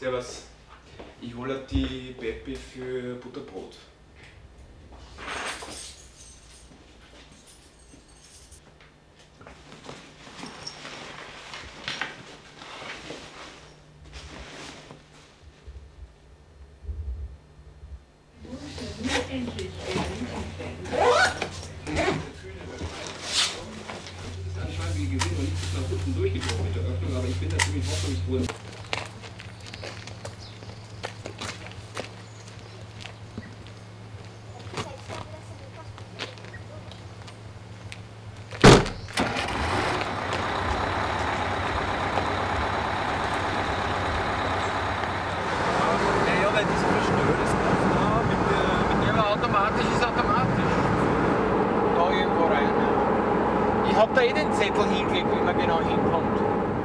Servus. Ich hole die Peppi für Butterbrot. Endlich. Anscheinend wie Gewinn und nichts ist nach unten durchgebrochen mit der Öffnung, aber ich bin da ziemlich hoffnungsvoll. Ich habe da eh den Zettel hingelegt, wie man genau hinkommt.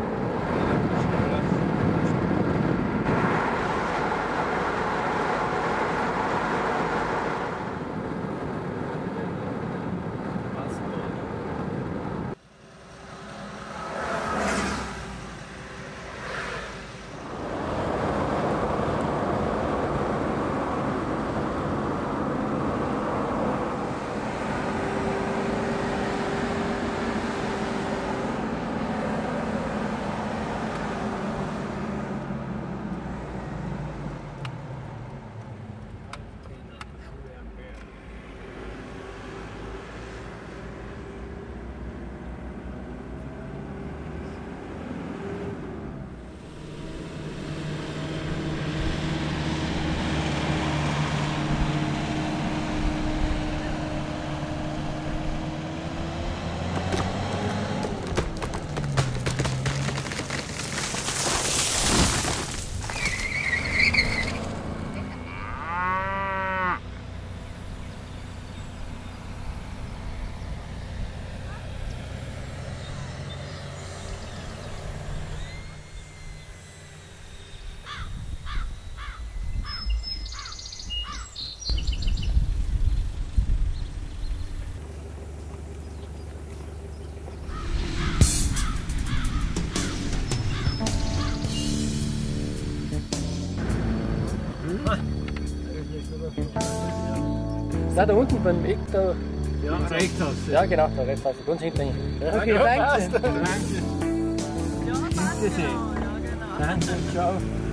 Na, da unten beim Eck, da. Ja, recht hast du. Ja, genau, da rechts hast du. Ganz hinten. Okay, danke. Danke. Ja, passt Bitte. genau. Ja, genau. Danke, ciao.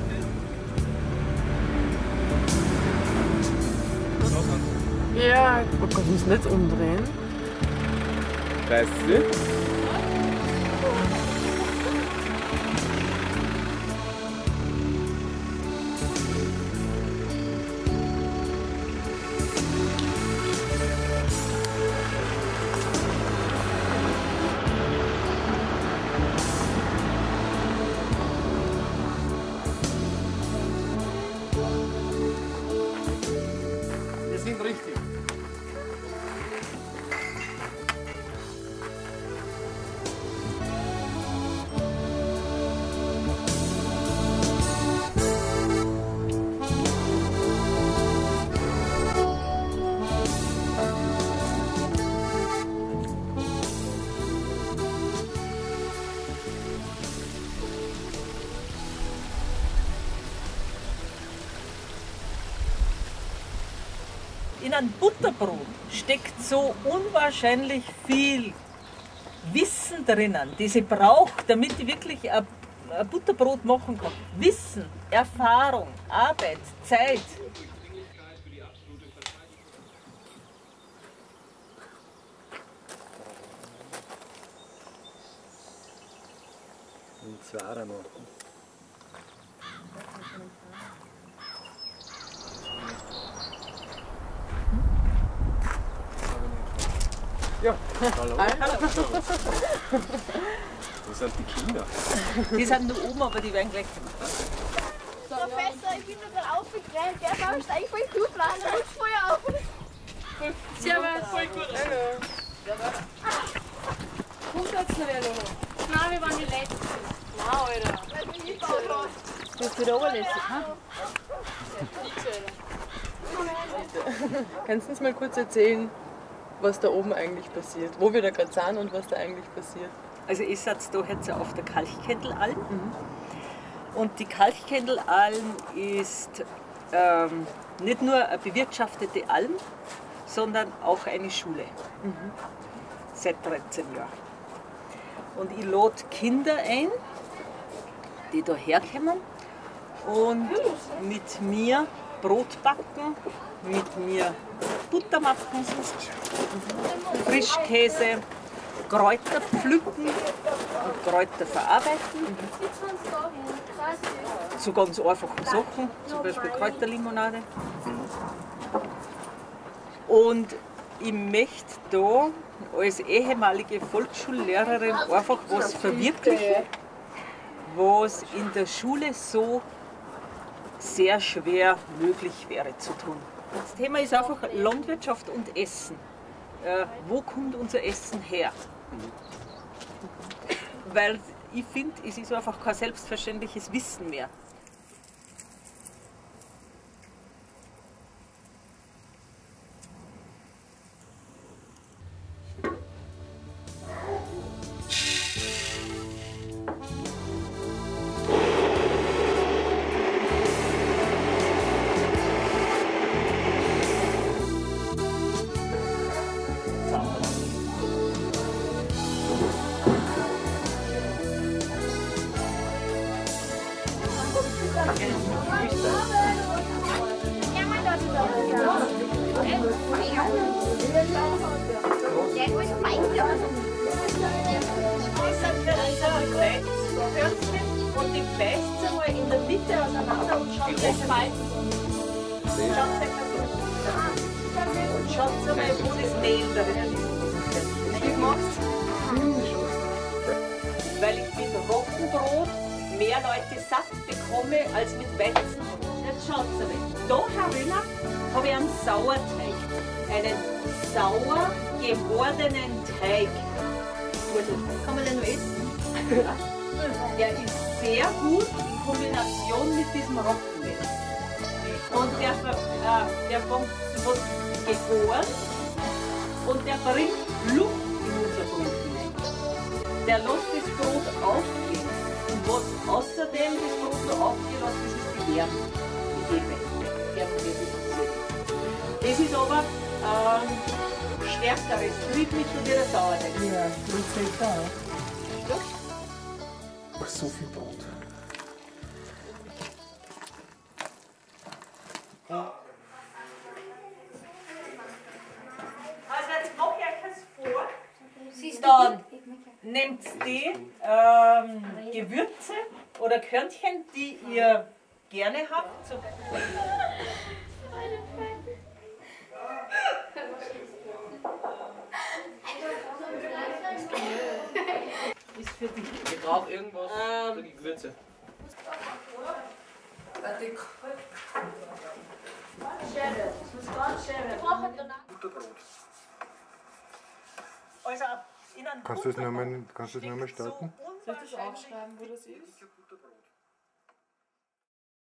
Ja, oh Gott, muss nicht umdrehen. Weißt du? Wir sind richtig. In einem Butterbrot steckt so unwahrscheinlich viel Wissen drinnen, das ich brauche, damit ich wirklich ein Butterbrot machen kann. Wissen, Erfahrung, Arbeit, Zeit. Und zwar noch. Ja, hallo. Hallo. Wo sind die Kinder? Die sind nur oben, aber die werden gleich kommen. Professor, ich bin da gerade aufgerannt. Der Baum ist eigentlich voll gut, Mann. Der rutscht voll auf. Servus. Voll gut. Hallo. Kommt jetzt noch wer noch? Nein, wir waren die Letzten. Nein, Alter. Weil du nicht gebaut hast. Du bist wieder oberlässig, ha? Kannst du uns mal kurz erzählen, was da oben eigentlich passiert? Wo wir da gerade sind und was da eigentlich passiert? Also ich sitze da jetzt auf der Kalchkettelalm. Und die Kalchkendelalm ist nicht nur eine bewirtschaftete Alm, sondern auch eine Schule. Seit 13 Jahren. Und ich lade Kinder ein, die da herkommen und mit mir Brot backen, mit mir Butter machen, Frischkäse, Kräuter pflücken und Kräuter verarbeiten. Zu ganz einfachen Sachen, zum Beispiel Kräuterlimonade. Und ich möchte da als ehemalige Volksschullehrerin einfach was verwirklichen, was in der Schule so sehr schwer möglich wäre zu tun. Das Thema ist einfach Landwirtschaft und Essen. Wo kommt unser Essen her? Weil ich finde, es ist einfach kein selbstverständliches Wissen mehr. Und die beißt einmal in der Mitte auseinander und schaut euch mal. Und schaut mal, wo das Mehl drin ist. Wie machst du? Weil ich mit Roggenbrot mehr Leute satt bekomme als mit Weizenbrot. Jetzt schaut mal. Da herinnen habe ich einen Sauerteig. Einen sauer gewordenen Teig. Kann man den noch essen? Der ist sehr gut in Kombination mit diesem Roggenmehl. Und der wird geboren und der bringt Luft in unser Brot hinein. Der lässt das Brot aufgehen. Und was außerdem das Brot noch aufgehen lässt, das ist die Wärme. Die Hefe. Das ist aber stärkeres Triebmittel wie der Sauerteig. Ja, das ist da. Ja? Ach, so viel Brot. Also jetzt mache ich euch das vor. Dann nehmt die Gewürze oder Körnchen, die ihr gerne habt. So. Ist für dich. Ich brauche irgendwas für die Gewürze. Also in einem Kannst du das nochmal starten? Soll ich das aufschreiben, wo das ist?